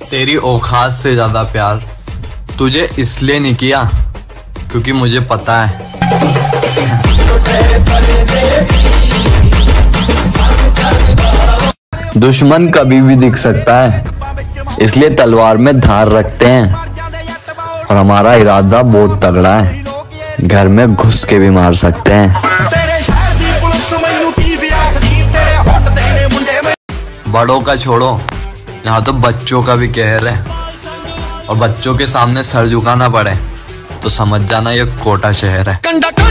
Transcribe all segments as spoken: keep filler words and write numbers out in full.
तेरी औकात से ज्यादा प्यार तुझे इसलिए नहीं किया क्योंकि मुझे पता है दुश्मन कभी भी दिख सकता है, इसलिए तलवार में धार रखते हैं और हमारा इरादा बहुत तगड़ा है, घर में घुस के भी मार सकते हैं। बड़ों का छोड़ो, यहाँ तो बच्चों का भी कहर है और बच्चों के सामने सर झुकाना पड़े तो समझ जाना ये कोटा शहर है।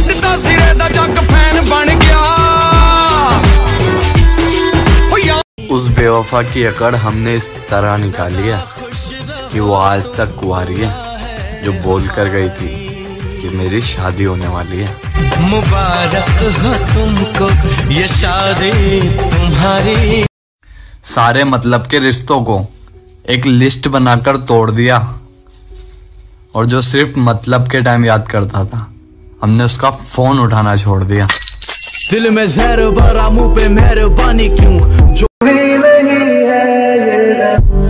उस बेवफा की अकड़ हमने इस तरह निकाली है कि वो आज तक कुंवारी है, जो बोल कर गई थी कि मेरी शादी होने वाली है। मुबारक हो तुमको ये शादी तुम्हारी। सारे मतलब के रिश्तों को एक लिस्ट बनाकर तोड़ दिया और जो सिर्फ मतलब के टाइम याद करता था हमने उसका फोन उठाना छोड़ दिया। दिल में जहर भरा मुंह पे मेहरबानी क्यों जो भी नहीं है ये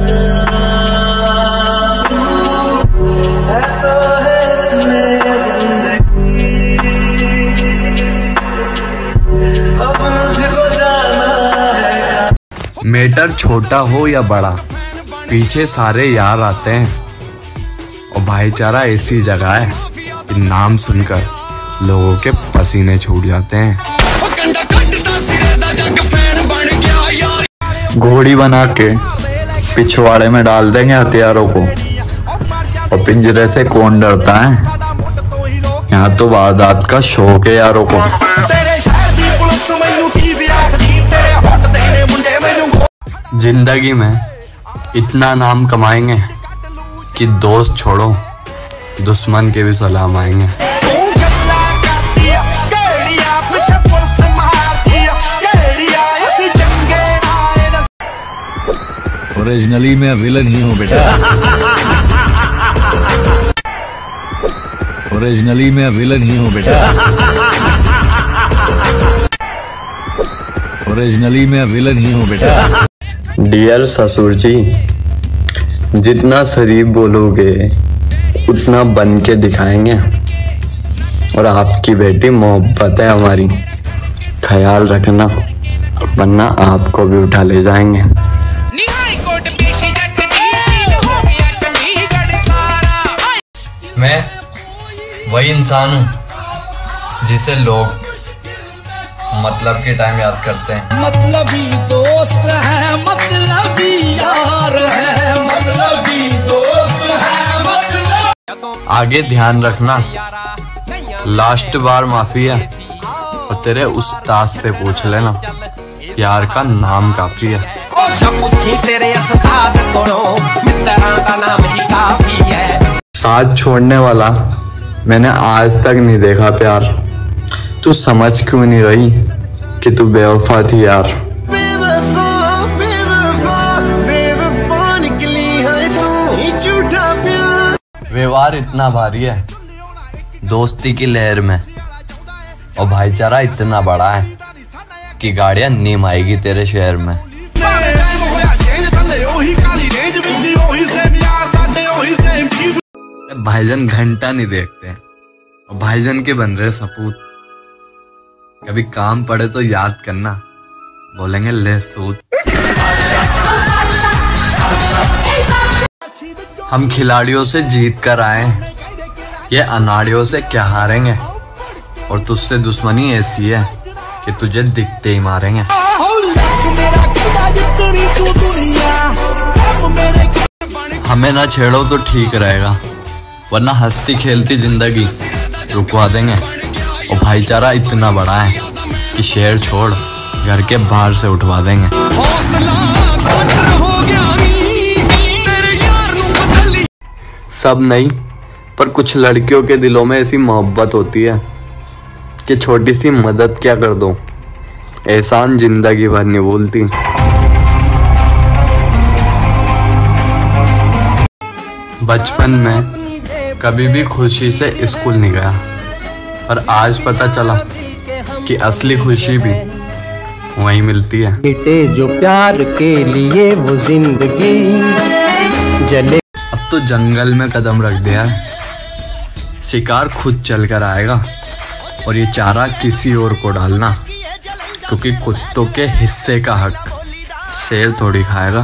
है तो है इसमें जिंदगी। अब मुझको जाना है। मैटर छोटा हो या बड़ा, पीछे सारे यार आते हैं और भाईचारा ऐसी जगह है कि नाम सुनकर लोगों के पसीने छूट जाते हैं। घोड़ी बना के पिछवाड़े में डाल देंगे हथियारों को और पिंजरे से कौन डरता है, यहाँ तो वारदात का शौक है यारों को। जिंदगी में इतना नाम कमाएंगे कि दोस्त छोड़ो दुश्मन के भी सलाम आएंगे। ओरिजिनली मैं विलन ही हूँ बेटा। ओरिजिनली मैं विलन ही हूँ बेटा। ओरिजिनली मैं विलन ही हूँ बेटा। डियर ससुर जी, जितना शरीफ बोलोगे उतना बन के दिखाएंगे और आपकी बेटी मोहब्बत है हमारी, ख्याल रखना वरना आपको भी उठा ले जाएंगे। मैं वही इंसान हूँ जिसे लोग मतलब के टाइम याद करते हैं। मतलबी दोस्त है, मतलबी यार है, मतलबी दोस्त है, मतलब। आगे ध्यान रखना, लास्ट बार माफी है और तेरे उस्ताद से पूछ लेना, यार का नाम काफी है। साथ छोड़ने वाला मैंने आज तक नहीं देखा प्यार, तू समझ क्यों नहीं रही कि तू बेवफा थी यार। बेवफा बेवफा बेवफा निकली है तू झूठा प्यार। व्यवहार इतना भारी है दोस्ती की लहर में और भाईचारा इतना बड़ा है कि गाड़ियां नीम आएगी तेरे शहर में। भाईजान घंटा नहीं देखते और भाईजान के बन रहे सपूत, कभी काम पड़े तो याद करना, बोलेंगे ले सूत। हम खिलाड़ियों से जीत कर आए, ये अनाड़ियों से क्या हारेंगे और तुझसे दुश्मनी ऐसी है कि तुझे दिखते ही मारेंगे। हमें ना छेड़ो तो ठीक रहेगा वरना हंसती खेलती जिंदगी रुकवा देंगे और भाईचारा इतना बड़ा है कि शहर छोड़ घर के बाहर से उठवा देंगे। सब नहीं पर कुछ लड़कियों के दिलों में ऐसी मोहब्बत होती है कि छोटी सी मदद क्या कर दो, एहसान जिंदगी भर नहीं भूलती। बचपन में कभी भी खुशी से स्कूल नहीं गया पर आज पता चला कि असली खुशी भी वहीं मिलती है। बेटे जो प्यार के लिए वो जिंदगी जले। अब तो जंगल में कदम रख दिया है, शिकार खुद चल कर आएगा और ये चारा किसी और को डालना, क्योंकि कुत्तों के हिस्से का हक शेर थोड़ी खाएगा।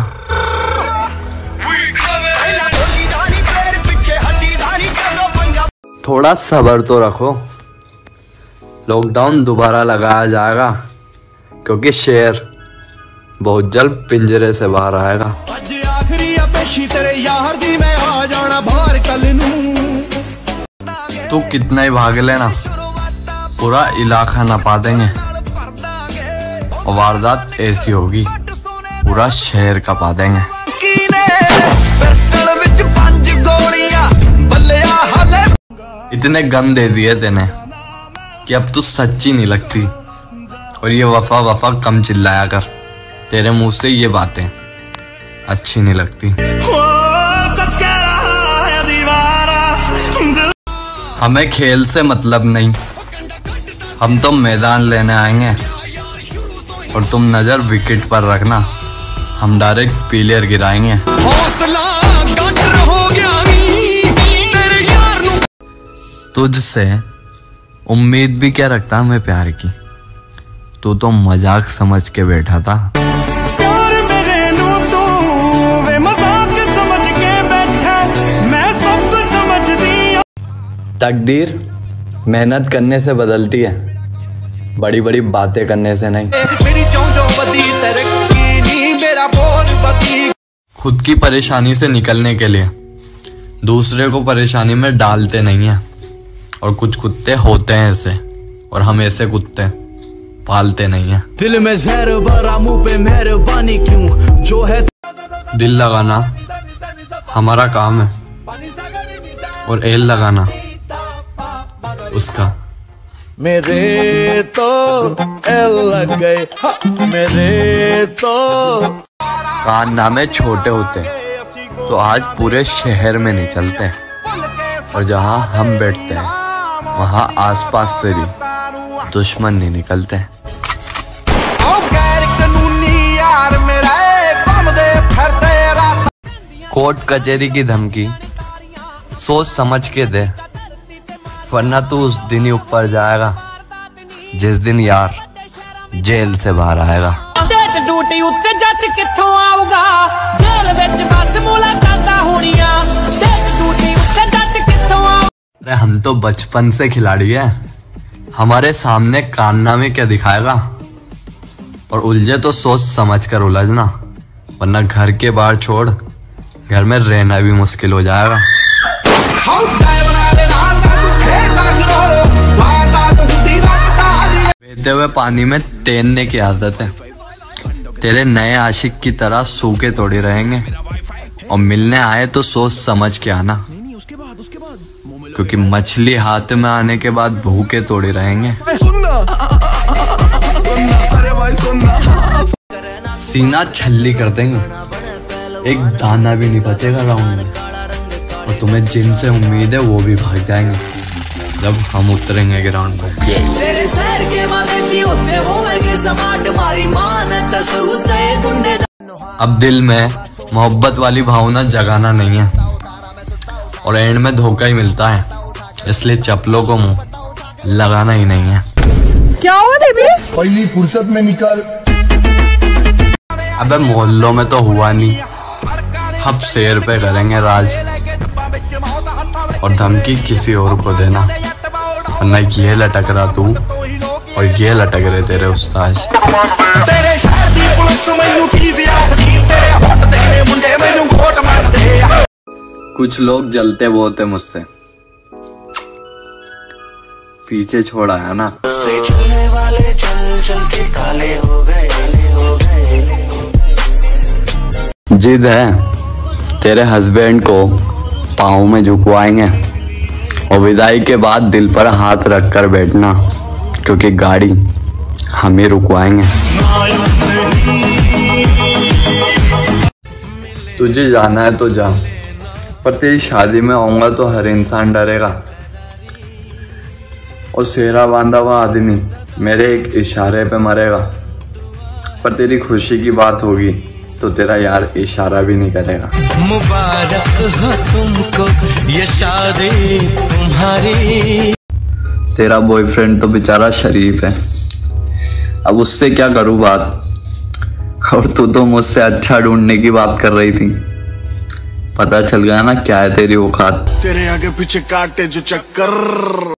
थोड़ा सब्र तो रखो, लॉकडाउन दोबारा लगाया जाएगा, क्योंकि शेर बहुत जल्द पिंजरे से बाहर आएगा। तू कितना ही भाग लेना, पूरा इलाका नपा देंगे और वारदात ऐसी होगी पूरा शहर कपा देंगे। इतने गम दे दिए तेने कि अब तू सच्ची नहीं लगती, और ये वफा वफा कम चिल्लाया कर, तेरे मुंह से ये बातें अच्छी नहीं लगती। हमें खेल से मतलब नहीं, हम तो मैदान लेने आएंगे, और तुम नजर विकेट पर रखना, हम डायरेक्ट प्लेयर गिराएंगे। तुझसे उम्मीद भी क्या रखता हमें प्यार की, तू तो मजाक समझ के बैठा था। तकदीर मेहनत करने से बदलती है, बड़ी बड़ी बातें करने से नहीं। खुद की परेशानी से निकलने के लिए दूसरे को परेशानी में डालते नहीं है, और कुछ कुत्ते होते हैं ऐसे, और हम ऐसे कुत्ते पालते नहीं है। दिल में जहर भरा मुंह पे मेहरबानी क्यों, जो है दिल लगाना हमारा काम है, और एल लगाना उसका। मेरे तो एल लग गए, मेरे तो। कान नामे छोटे होते तो आज पूरे शहर में नहीं चलते, और जहाँ हम बैठते हैं वहाँ आसपास से भी दुश्मन नहीं निकलते। कोर्ट कचहरी की धमकी सोच समझ के दे, वरना तू उस दिन ही ऊपर जाएगा जिस दिन यार जेल से बाहर आएगा। ड्यूटी उत्ते जट कित्थों आऊगा, जेल विच बस मुलाकातां होणियां, ड्यूटी उत्ते जट कित्थों आऊगा। अरे हम तो बचपन से खिलाड़ी हैं, हमारे सामने कान्ना में क्या दिखाएगा, और उलझे तो सोच समझ कर उलझना, वरना घर के बाहर छोड़ घर में रहना भी मुश्किल हो जाएगा। बहते हुए पानी में तैरने की आदत है, तेरे नए आशिक की तरह सूखे थोड़ी रहेंगे, और मिलने आए तो सोच समझ के आना, क्योंकि मछली हाथ में आने के बाद भूखे थोड़ी रहेंगे। सीना छल्ली कर देंगे, एक दाना भी नहीं बचेगा राउंड में, और तुम्हें जिनसे उम्मीद है वो भी भाग जाएंगे जब हम उतरेंगे ग्राउंड में। अब दिल में मोहब्बत वाली भावना जगाना नहीं है, और एंड में धोखा ही मिलता है, इसलिए चप्पलों को मुंह लगाना ही नहीं है। क्या हुआ बेबी? पहली फुर्सत में निकल। अबे मोहल्लों में तो हुआ नहीं, अब शेर पे करेंगे राज, और धमकी किसी और को देना, वरना ये लटक रहा तू और ये लटक रहे तेरे उस्ताद। कुछ लोग जलते बहुत है मुझसे, पीछे छोड़ा है ना। जिद है तेरे हस्बैंड को पाँव में झुकवाएंगे, और विदाई के बाद दिल पर हाथ रख कर बैठना, क्योंकि गाड़ी हम ही रुकवाएंगे। तुझे जाना है तो जा, पर तेरी शादी में आऊंगा तो हर इंसान डरेगा, और सेहरा बांधा हुआ आदमी मेरे एक इशारे पे मरेगा। पर तेरी खुशी की बात होगी तो तेरा यार इशारा भी नहीं करेगा। मुबारक हो तुमको ये शादी तुम्हारी। तेरा बॉयफ्रेंड तो बेचारा शरीफ है, अब उससे क्या करूं बात। और तू तो मुझसे अच्छा ढूंढने की बात कर रही थी, पता चल गया ना क्या है तेरी औकात। तेरे आगे पीछे काटे जो चक्कर।